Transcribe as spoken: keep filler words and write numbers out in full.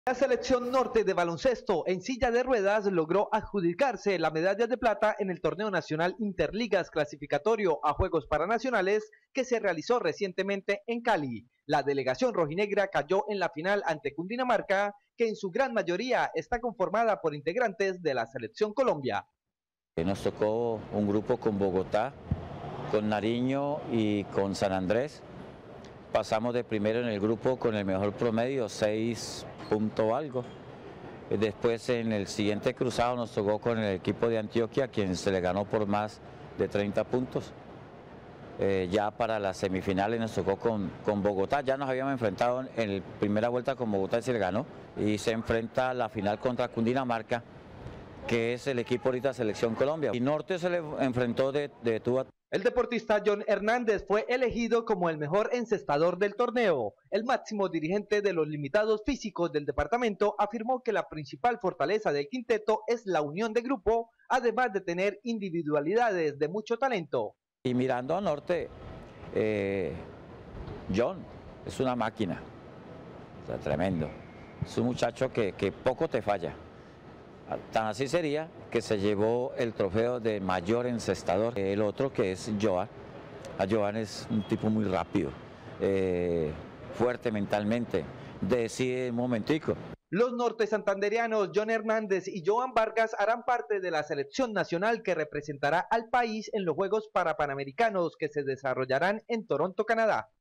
La selección norte de baloncesto en silla de ruedas logró adjudicarse la medalla de plata en el torneo nacional Interligas clasificatorio a Juegos Paranacionales que se realizó recientemente en Cali. La delegación rojinegra cayó en la final ante Cundinamarca, que en su gran mayoría está conformada por integrantes de la selección Colombia. Nos tocó un grupo con Bogotá, con Nariño y con San Andrés. Pasamos de primero en el grupo con el mejor promedio, seis punto algo. Después en el siguiente cruzado nos tocó con el equipo de Antioquia, quien se le ganó por más de treinta puntos. Eh, ya para las semifinales nos tocó con, con Bogotá, ya nos habíamos enfrentado en la primera vuelta con Bogotá y se le ganó. Y se enfrenta a la final contra Cundinamarca, que es el equipo ahorita Selección Colombia. Y Norte se le enfrentó de, de tú a tú. El deportista John Hernández fue elegido como el mejor encestador del torneo. El máximo dirigente de los limitados físicos del departamento afirmó que la principal fortaleza del quinteto es la unión de grupo, además de tener individualidades de mucho talento. Y mirando a Norte, eh, John es una máquina, o sea, tremendo. Es un muchacho que, que poco te falla. Tan así sería que se llevó el trofeo de mayor encestador. El otro que es Joan. Joan es un tipo muy rápido, eh, fuerte mentalmente, decide un momentico. Los norte santanderianos John Hernández y Joan Vargas harán parte de la selección nacional que representará al país en los Juegos Parapanamericanos que se desarrollarán en Toronto, Canadá.